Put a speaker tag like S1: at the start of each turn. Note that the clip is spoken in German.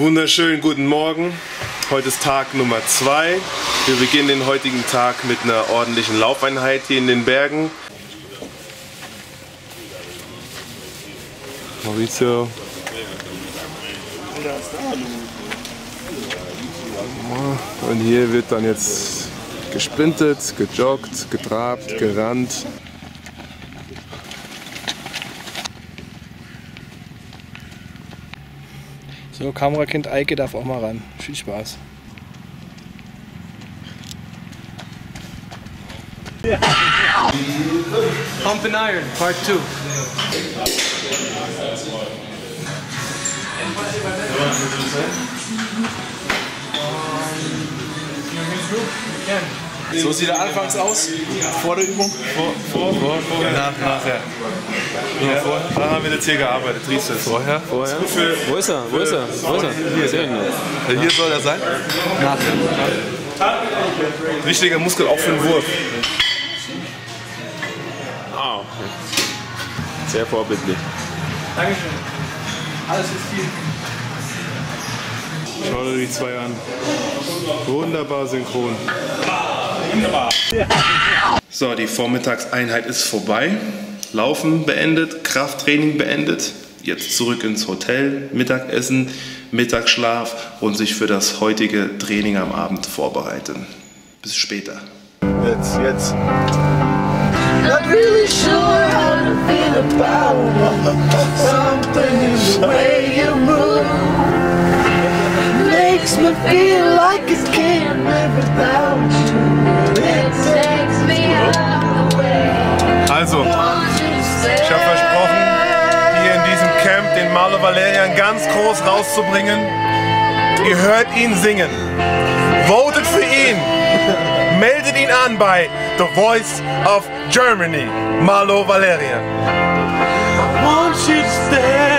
S1: Wunderschönen guten Morgen. Heute ist Tag Nummer 2. Wir beginnen den heutigen Tag mit einer ordentlichen Laufeinheit hier in den Bergen. Maurizio. Und hier wird dann jetzt gesprintet, gejoggt, getrabt, gerannt.
S2: So, Kamerakind Eike darf auch mal ran. Viel Spaß. Pump and Iron, Part 2. So sieht er anfangs aus, vor der Übung.
S1: Vorher. Nachher. Ja, da haben wir jetzt hier gearbeitet, Trizeps. Vorher?
S3: Wo ist er?
S1: Hier soll er sein?
S2: Nachher.
S1: Wichtiger Muskel auch für den Wurf.
S3: Oh. Sehr vorbildlich.
S2: Dankeschön. Alles ist viel.
S1: Schau dir die zwei an. Wunderbar synchron. So, die Vormittagseinheit ist vorbei. Laufen beendet, Krafttraining beendet. Jetzt zurück ins Hotel, Mittagessen, Mittagsschlaf und sich für das heutige Training am Abend vorbereiten. Bis später. Jetzt.
S4: Not really sure how to feel about something in the way you move. Makes me feel like I can't live without you. It takes me away.
S1: Also, ich habe versprochen, hier in diesem Camp den Malo Valerian ganz groß rauszubringen. Ihr hört ihn singen. Votet für ihn. Meldet ihn an bei The Voice of Germany, Malo Valerian.
S4: I want you to stay.